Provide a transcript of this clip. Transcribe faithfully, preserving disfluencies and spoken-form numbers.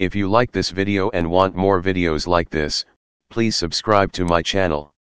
If you like this video and want more videos like this, please subscribe to my channel.